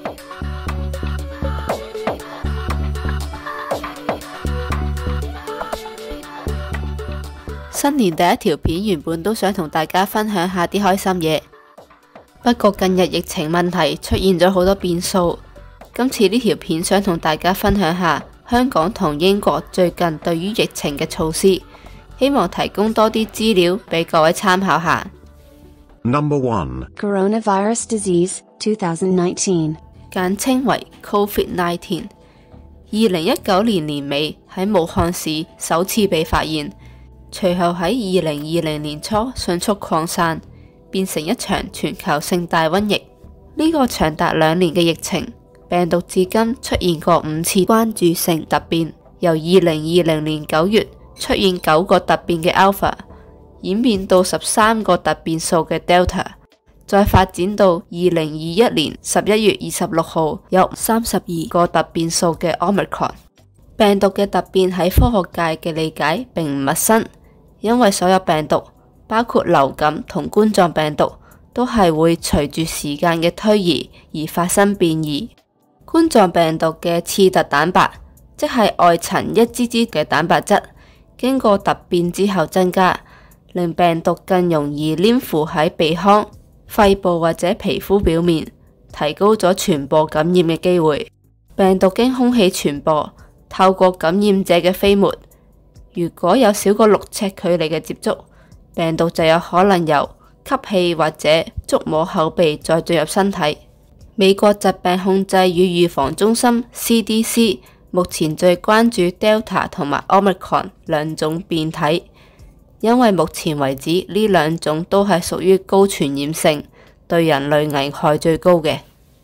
新年第一條片原本都想同大家分享下啲開心嘢，不過近日疫情問題出現咗好多變數，今次呢條片想同大家分享下香港同英國最近對於疫情嘅措施，希望提供多啲資料俾各位參考下。 Number 1. Coronavirus disease 2019， 簡稱為 COVID-19。2019年年尾喺武漢市首次被發現，隨後喺2020年初迅速擴散，變成一場全球性大瘟疫。呢個長達2年嘅疫情，病毒至今出現過5次關注性突變，由2020年9月出現9個突變嘅 Alpha， 演變到13個突變數嘅 Delta， 再發展到2021年11月26號有32個突變數嘅 Omicron。病毒嘅突變喺科學界嘅理解並唔陌生，因為所有病毒，包括流感同冠狀病毒，都係會隨住時間嘅推移而發生變異。冠狀病毒嘅刺突蛋白，即係外層一支支嘅蛋白質，經過突變之後增加，令病毒更容易黏附喺鼻腔、肺部或者皮膚表面，提高咗傳播感染嘅機會。病毒經空氣傳播，透過感染者嘅飛沫，如果有少過6尺距離嘅接觸，病毒就有可能由吸氣或者觸摸口鼻再進入身體。美國疾病控制與預防中心 CDC 目前最關注 Delta 同埋 Omicron 兩種變體，因為目前為止呢兩種都係屬於高傳染性，對人類危害最高嘅。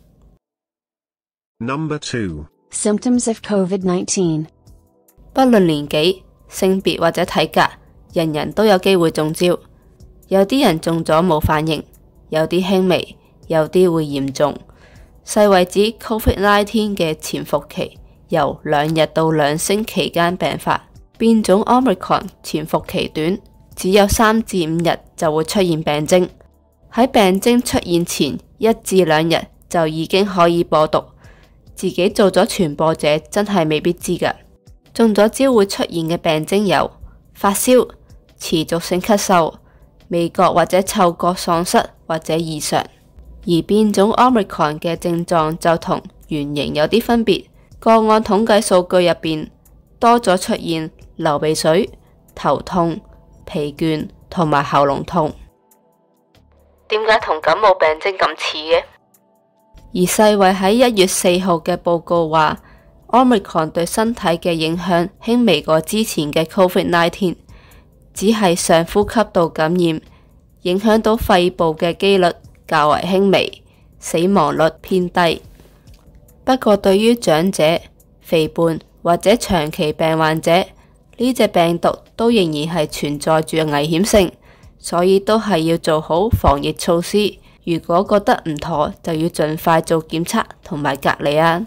Number 2. Symptoms of COVID-19， 不論年紀、性別或者體格，人人都有機會中招。有啲人中咗冇反應，有啲輕微，有啲會嚴重。世衛指 COVID-19 嘅潛伏期由2日到2星期間病發，變種 Omicron 潛伏期短，只有3至5日就會出現病徵。喺病徵出現前1至2日就已經可以播毒，自己做咗傳播者真係未必知㗎。中咗招會出現嘅病徵有發燒、持續性咳嗽、味覺或者嗅覺喪失或者異常。而變種 Omicron 嘅症狀就同原型有啲分別，個案統計數據入邊多咗出現流鼻水、頭痛、疲倦同埋喉嚨痛。點解同感冒病徵咁似嘅？而世衛喺1月4號嘅報告話，Omicron 對身體嘅影響輕微過之前嘅 COVID-19， 只係上呼吸道感染，影響到肺部嘅機率較為輕微，死亡率偏低。不過對於長者、肥胖或者長期病患者，呢隻病毒都仍然係存在住危險性，所以都係要做好防疫措施。如果覺得唔妥，就要盡快做檢測同埋隔離啊。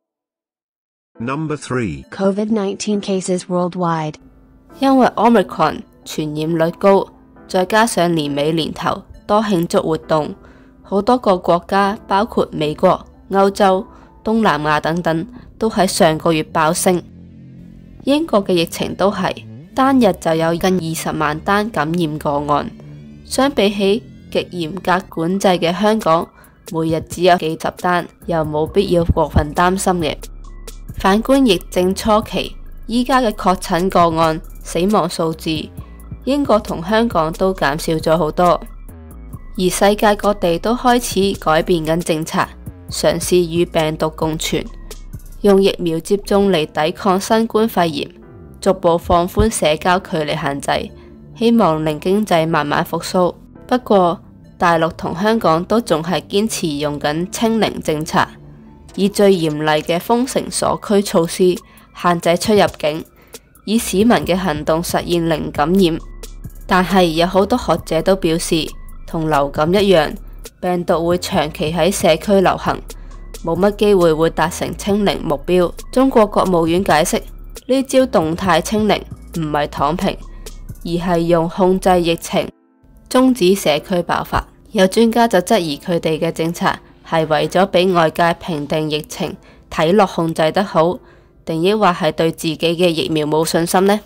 Number 3. COVID-19 cases worldwide， 因為 Omicron 傳染率高，再加上年尾年頭多慶祝活動，好多個國家包括美國、歐洲、東南亞等等，都喺上個月爆升。英國嘅疫情都係單日就有近20萬單感染個案，相比起極嚴格管制嘅香港，每日只有幾十單，又冇必要過分擔心嘅。反觀疫症初期，依家嘅確診個案、死亡數字，英國同香港都減少咗好多。而世界各地都開始改變緊政策，嘗試與病毒共存，用疫苗接種嚟抵抗新冠肺炎，逐步放寬社交距離限制，希望令經濟慢慢復甦。不過大陸同香港都仲係堅持用緊清零政策，以最嚴厲嘅封城鎖區措施限制出入境，以市民嘅行動實現零感染。但係有好多學者都表示，同流感一樣，病毒會長期喺社區流行，冇乜機會會達成清零目標。中國國務院解釋，呢招動態清零唔係躺平，而係用控制疫情終止社區爆發。有專家就質疑佢哋嘅政策係為咗俾外界評定疫情睇落控制得好，定抑或係對自己嘅疫苗冇信心呢？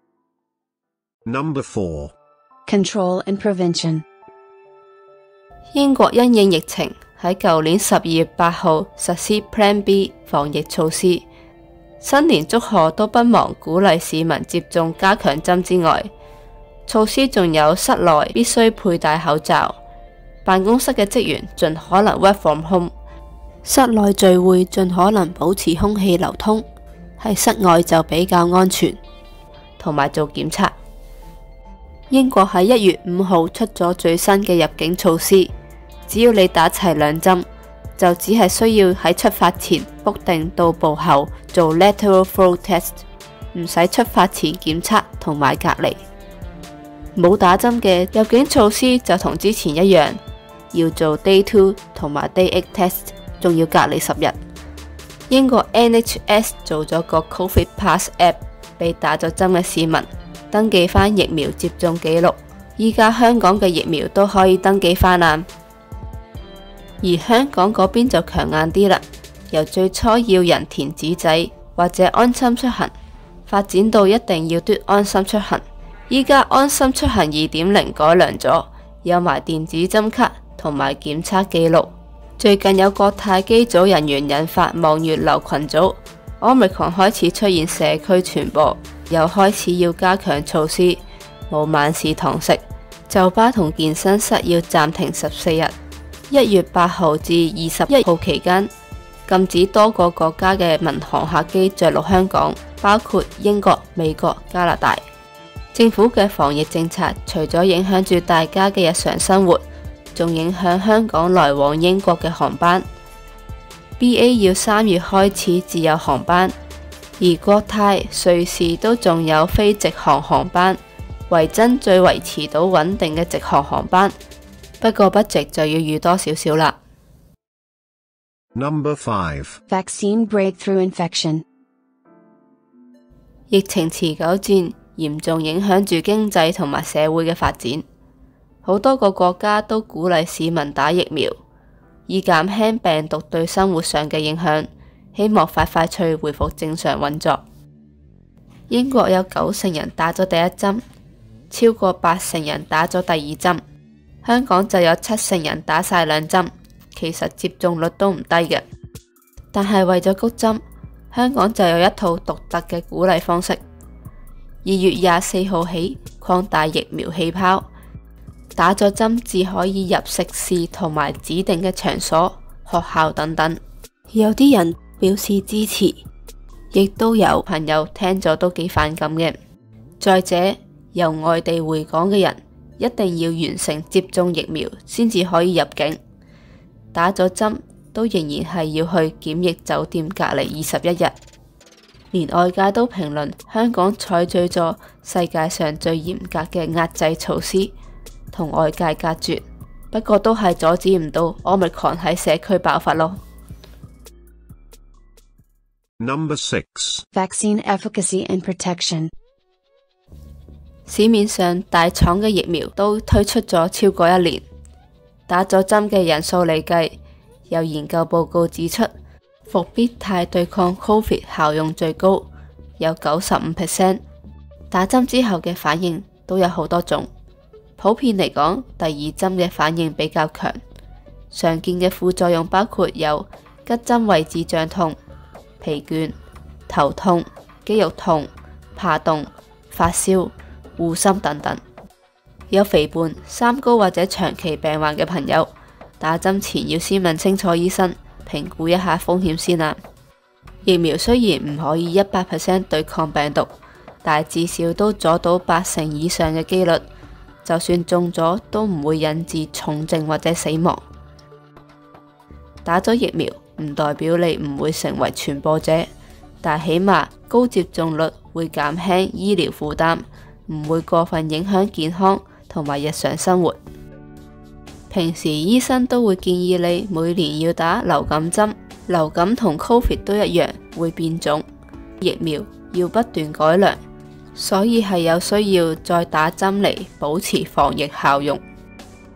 Number 4. Control and prevention. 英國因應疫情喺舊年12月8號實施 Plan B 防疫措施，新年祝賀都不忘鼓勵市民接種加強針之外，措施仲有室內必須佩戴口罩，辦公室嘅職員盡可能 work from home， 室內聚會盡可能保持空氣流通，喺室外就比較安全，同埋做檢測。英國喺1月5號出咗最新嘅入境措施，只要你打齊2針，就只係需要喺出發前 book 定到埗後做 lateral flow test， 唔使出發前檢測同埋隔離。冇打針嘅入境措施就同之前一樣，要做 day 2同埋 day 8 test， 仲要隔離10日。英國 NHS 做咗個 Covid Pass App 俾打咗針嘅市民登記返疫苗接種記錄，依家香港嘅疫苗都可以登記返啦。而香港嗰邊就強硬啲啦，由最初要人填紙仔或者安心出行，發展到一定要嘟安心出行。依家安心出行 2.0 改良咗，有埋電子針卡同埋檢測記錄。最近有國泰機組人員引發望月樓群組，Omicron 開始出現社區傳播，又開始要加強措施，冇晚市堂食，酒吧同健身室要暫停14日。1月8號至21號期間，禁止多個國家嘅民航客機着陸香港，包括英國、美國、加拿大。政府嘅防疫政策除咗影響住大家嘅日常生活，仲影響香港來往英國嘅航班。BA 要3月開始自有航班，而國泰、瑞士都仲有非直航航班，維珍最維持到穩定嘅直航航班。不過budget就要預多少少啦。 Number 5. Vaccine breakthrough infection. 疫情持久戰嚴重影響住經濟同埋社會嘅發展，好多個國家都鼓勵市民打疫苗，以減輕病毒對生活上嘅影響，希望快脆恢復正常運作。英國有90%人打咗第一針，超過80%人打咗第二針。香港就有70%人打晒2針，其實接種率都唔低嘅。但係為咗谷針，香港就有一套獨特嘅鼓勵方式。2月24號起擴大疫苗氣泡，打咗針至可以入食肆同埋指定嘅場所、學校等等。有啲人表示支持，亦都有朋友聽咗都幾反感嘅。再者，由外地回港嘅人一定要完成接種疫苗先至可以入境，打咗針都仍然係要去檢疫酒店隔離21日。連外界都評論香港採取咗世界上最嚴格嘅壓制措施，同外界隔絕。不過都係阻止唔到 Omicron 喺社區爆發咯。 Number 6. Vaccine efficacy and protection. 市面上大廠嘅疫苗都推出咗超過1年，打咗針嘅人數嚟計，有研究報告指出，復必泰對抗 Covid 效用最高，有 95%。打針之後嘅反應都有好多種，普遍嚟講，第二針嘅反應比較強。常見嘅副作用包括有吉針位置脹痛、疲倦、頭痛、肌肉痛、怕凍、發燒、護心等等。有肥胖、三高或者長期病患嘅朋友，打針前要先問清楚醫生，評估一下風險先啦。疫苗雖然唔可以100% 對抗病毒，但至少都阻到80%以上嘅機率，就算中咗都唔會引致重症或者死亡。打咗疫苗唔代表你唔會成為傳播者，但起碼高接種率會減輕醫療負擔，唔會過分影響健康同埋日常生活。平時醫生都會建議你每年要打流感針，流感同 Covid 都一樣會變種，疫苗要不斷改良，所以係有需要再打針嚟保持防疫效用。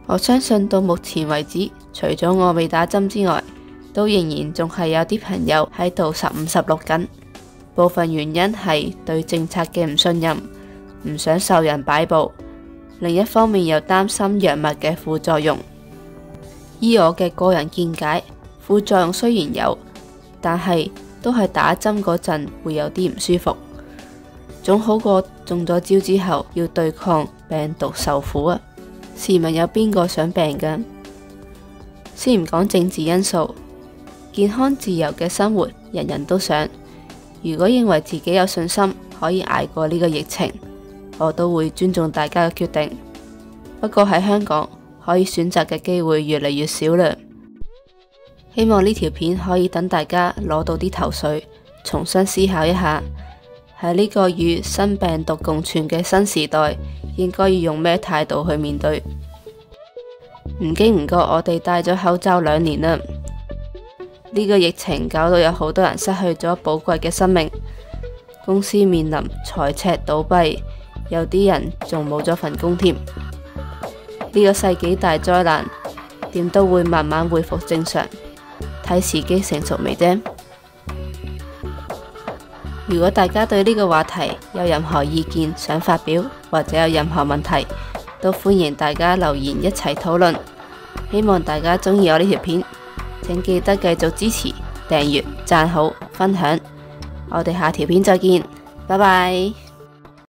我相信到目前為止，除咗我未打針之外，都仍然仲係有啲朋友喺度15-16緊。部分原因係對政策嘅唔信任，唔想受人擺布；另一方面又擔心藥物嘅副作用。依我嘅個人見解，副作用雖然有，但係都係打針嗰陣會有啲唔舒服，總好過中咗招之後要對抗病毒受苦啊！試問有邊個想病㗎？先唔講政治因素，健康自由嘅生活人人都想。如果認為自己有信心可以捱過呢個疫情，我都會尊重大家嘅決定。不過喺香港可以選擇嘅機會越嚟越少啦。希望呢條片可以等大家攞到啲頭緒，重新思考一下，喺呢個與新病毒共存嘅新時代，應該要用咩態度去面對。唔經唔覺我哋戴咗口罩2年啦。呢個疫情搞到有好多人失去咗寶貴嘅生命，公司面臨財赤倒閉，有啲人仲冇咗份工添。呢個世紀大災難點都會慢慢恢復正常，睇時機成熟未啫。如果大家對呢個話題有任何意見想發表，或者有任何問題，都歡迎大家留言一齊討論。希望大家鍾意我呢條片，請記得繼續支持、訂閱、讚好、分享。我哋下條片再見，拜拜。